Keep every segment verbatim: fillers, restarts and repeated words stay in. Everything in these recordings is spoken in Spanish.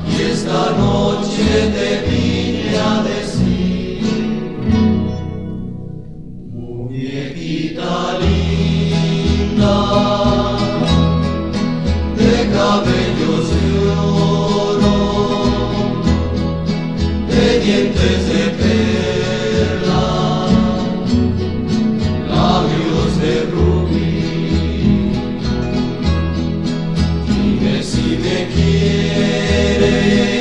y esta noche te vine a decir, muñequita linda, de cabellos de oro, de dientes de perla, labios de rubí. Dime si me quieres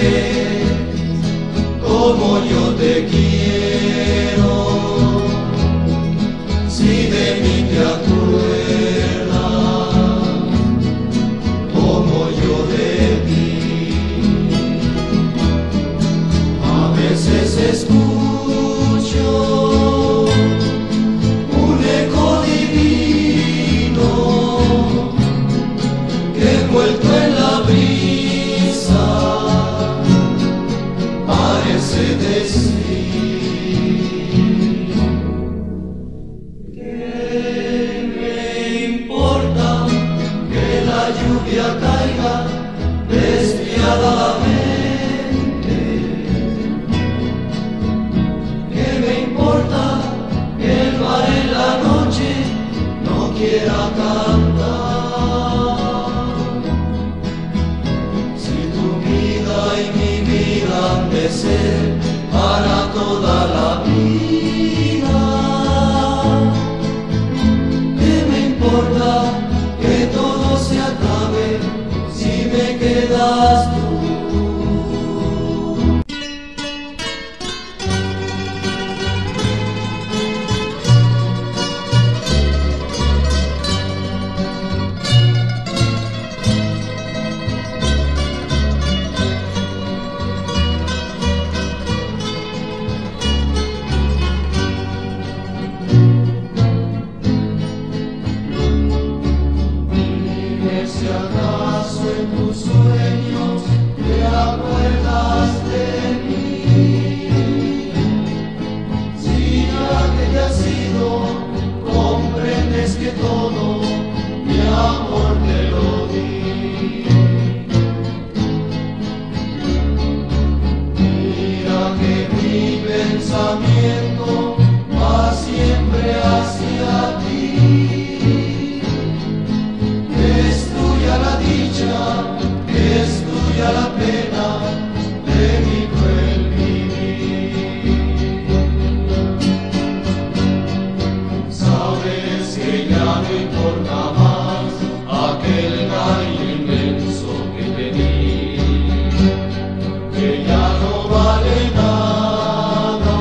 como yo te quiero, si de mí te acuerdas como yo de ti. A veces escucho un eco divino que envuelto en la brisa parece decir, ¿qué me importa que la lluvia caiga despiadadamente? ¿Qué me importa que el mar en la noche no quiera cantar? Si tu vida y mi vida han de ser para toda la vida, ¿qué me importa que todo se acabe si me quedas tú? Si acaso en tus sueños te acuerdas de mí, si ya que te has ido comprendes que todo mi amor te lo di. Mira que mi pensamiento va siempre hacia ti, la dicha, es tuya la pena de mi cruel vivir. Sabes que ya no importa más aquel cariño inmenso que te di, que ya no vale nada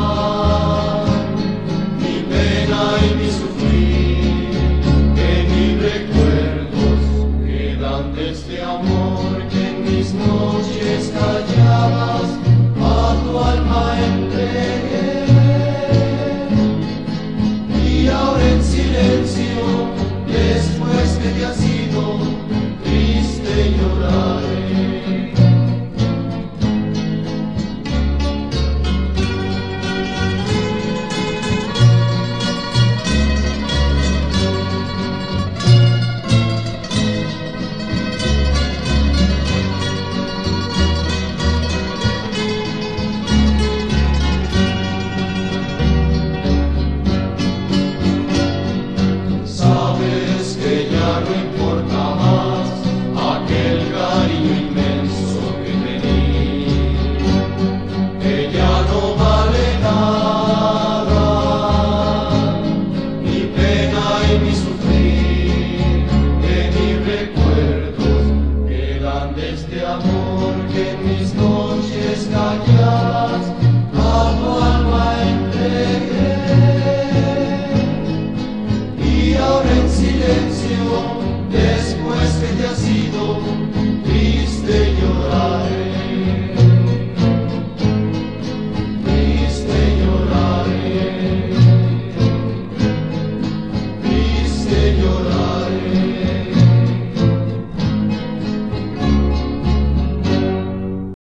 mi pena y mi sufrir, que mi recuerdo de este amor que en mis noches calladas